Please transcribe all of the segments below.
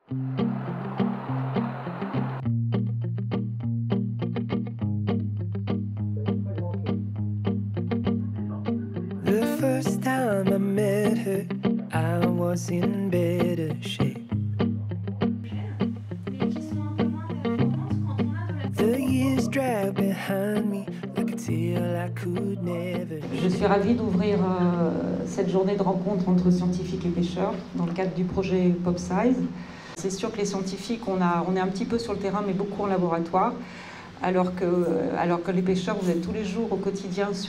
The first time I met her, I was in better shape. The years drag behind me like a tale I could never. Je suis ravie d'ouvrir cette journée de rencontre entre scientifiques et pêcheurs dans le cadre du projet PopSize. C'est sûr que les scientifiques, on est un petit peu sur le terrain, mais beaucoup en laboratoire, alors que les pêcheurs, vous êtes tous les jours au quotidien sur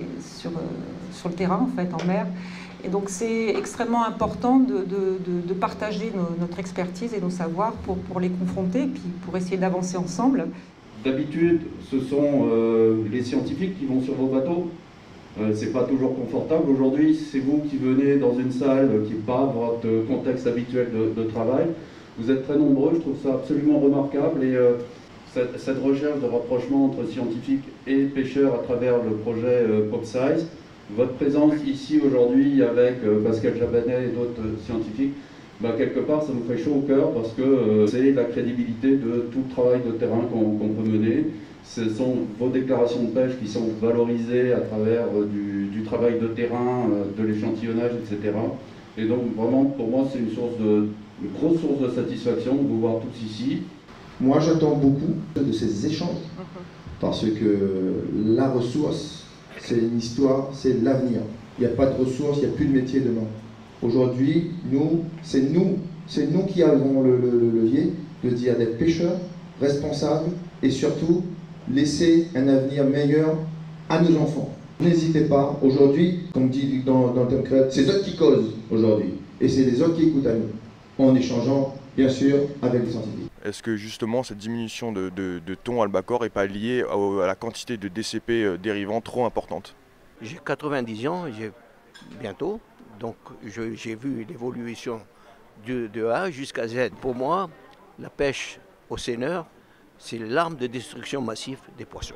le terrain, en fait, en mer. Et donc c'est extrêmement important de partager notre expertise et nos savoirs pour les confronter, puis pour essayer d'avancer ensemble. D'habitude, ce sont les scientifiques qui vont sur vos bateaux. C'est pas toujours confortable. Aujourd'hui, c'est vous qui venez dans une salle qui n'est pas votre contexte habituel de travail. Vous êtes très nombreux, je trouve ça absolument remarquable. Et cette recherche de rapprochement entre scientifiques et pêcheurs à travers le projet PopSize, votre présence ici aujourd'hui avec Pascal Jabanet et d'autres scientifiques, quelque part ça nous fait chaud au cœur parce que c'est la crédibilité de tout le travail de terrain qu'on peut mener. Ce sont vos déclarations de pêche qui sont valorisées à travers du travail de terrain, de l'échantillonnage, etc. Et donc vraiment pour moi c'est une grosse source de satisfaction de vous voir tous ici. Moi j'attends beaucoup de ces échanges parce que la ressource c'est une histoire, c'est l'avenir. Il n'y a pas de ressources, il n'y a plus de métier demain. Aujourd'hui, c'est nous qui avons le levier de dire d'être pêcheurs, responsables et surtout laisser un avenir meilleur à nos enfants. N'hésitez pas, aujourd'hui, comme dit dans le thème créatif, c'est eux qui causent aujourd'hui et c'est les autres qui écoutent à nous, en échangeant bien sûr avec les scientifiques. Est-ce que justement cette diminution de thon albacore n'est pas liée à la quantité de DCP dérivants trop importante? J'ai 90 ans, bientôt, donc j'ai vu l'évolution de A jusqu'à Z. Pour moi, la pêche au seineur, c'est l'arme de destruction massive des poissons.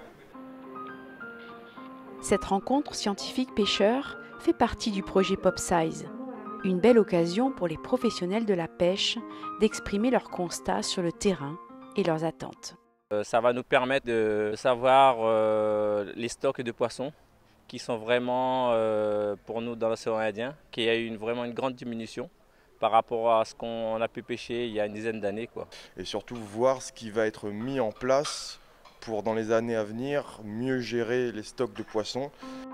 Cette rencontre scientifique-pêcheur fait partie du projet PopSize. Une belle occasion pour les professionnels de la pêche d'exprimer leurs constats sur le terrain et leurs attentes. Ça va nous permettre de savoir les stocks de poissons qui sont vraiment pour nous dans l'océan Indien, qu'il y a eu vraiment une grande diminution par rapport à ce qu'on a pu pêcher il y a une dizaine d'années. Et surtout voir ce qui va être mis en place pour dans les années à venir mieux gérer les stocks de poissons.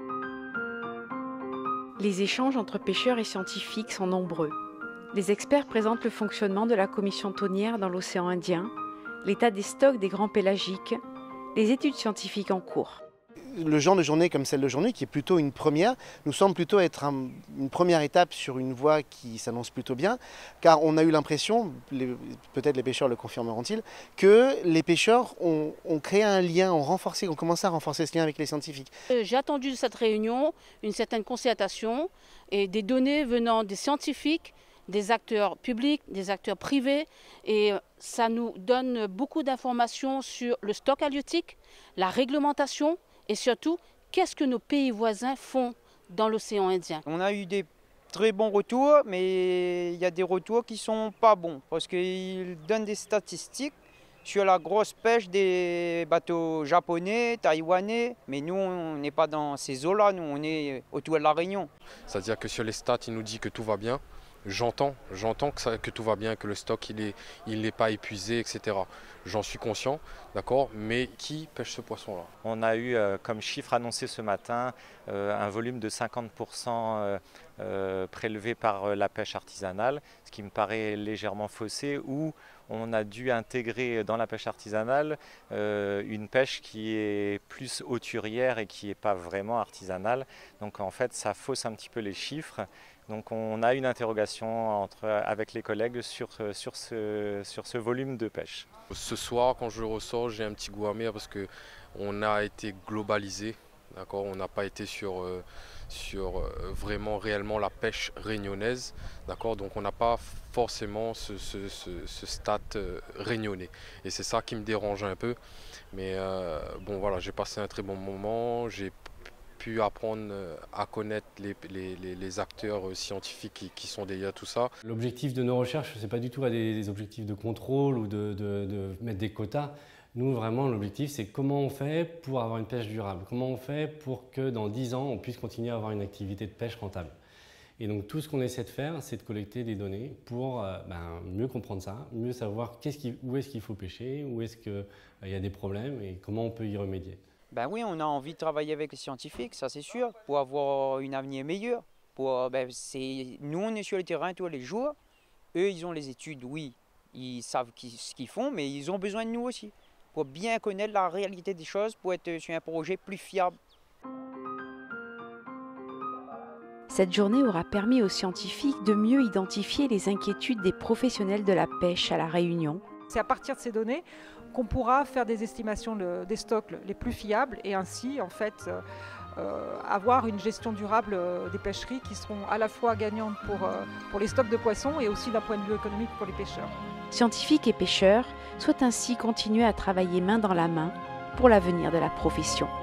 Les échanges entre pêcheurs et scientifiques sont nombreux. Les experts présentent le fonctionnement de la commission thonière dans l'océan Indien, l'état des stocks des grands pélagiques, les études scientifiques en cours. Le genre de journée comme celle d'aujourd'hui, qui est plutôt une première, nous semble plutôt être une première étape sur une voie qui s'annonce plutôt bien, car on a eu l'impression, peut-être les pêcheurs le confirmeront-ils, que les pêcheurs ont créé un lien, ont commencé à renforcer ce lien avec les scientifiques. J'ai attendu de cette réunion une certaine concertation et des données venant des scientifiques, des acteurs publics, des acteurs privés, et ça nous donne beaucoup d'informations sur le stock halieutique, la réglementation, et surtout, qu'est-ce que nos pays voisins font dans l'océan Indien? On a eu des très bons retours, mais il y a des retours qui ne sont pas bons parce qu'ils donnent des statistiques sur la grosse pêche des bateaux japonais, taïwanais, mais nous, on n'est pas dans ces eaux-là, nous, on est autour de la Réunion. C'est-à-dire que sur les stats, il nous dit que tout va bien. J'entends que tout va bien, que le stock il n'est pas épuisé, etc. J'en suis conscient, d'accord, mais qui pêche ce poisson-là? On a eu comme chiffre annoncé ce matin un volume de 50% prélevé par la pêche artisanale, ce qui me paraît légèrement faussé, où on a dû intégrer dans la pêche artisanale une pêche qui est plus hauturière et qui n'est pas vraiment artisanale. Donc en fait, ça fausse un petit peu les chiffres. Donc on a une interrogation avec les collègues sur ce volume de pêche. Ce soir, quand je ressors, j'ai un petit goût amer parce qu'on a été globalisé. On n'a pas été sur vraiment réellement la pêche réunionnaise. Donc on n'a pas forcément ce stat réunionnais. Et c'est ça qui me dérange un peu. Mais bon voilà, j'ai passé un très bon moment. J'ai pu apprendre à connaître les acteurs scientifiques qui sont derrière tout ça. L'objectif de nos recherches, ce n'est pas du tout des objectifs de contrôle ou de mettre des quotas. Nous, vraiment, l'objectif, c'est comment on fait pour avoir une pêche durable. Comment on fait pour que dans 10 ans, on puisse continuer à avoir une activité de pêche rentable. Et donc, tout ce qu'on essaie de faire, c'est de collecter des données pour mieux comprendre ça, mieux savoir où est-ce qu'il faut pêcher, où est-ce qu'il y a des problèmes et comment on peut y remédier. Ben oui, on a envie de travailler avec les scientifiques, ça c'est sûr, pour avoir une avenir meilleur. Nous, on est sur le terrain tous les jours. Eux, ils ont les études, oui, ils savent ce qu'ils font, mais ils ont besoin de nous aussi, pour bien connaître la réalité des choses, pour être sur un projet plus fiable. Cette journée aura permis aux scientifiques de mieux identifier les inquiétudes des professionnels de la pêche à La Réunion. C'est à partir de ces données qu'on pourra faire des estimations des stocks les plus fiables et ainsi en fait avoir une gestion durable des pêcheries qui seront à la fois gagnantes pour les stocks de poissons et aussi d'un point de vue économique pour les pêcheurs. Scientifiques et pêcheurs souhaitent ainsi continuer à travailler main dans la main pour l'avenir de la profession.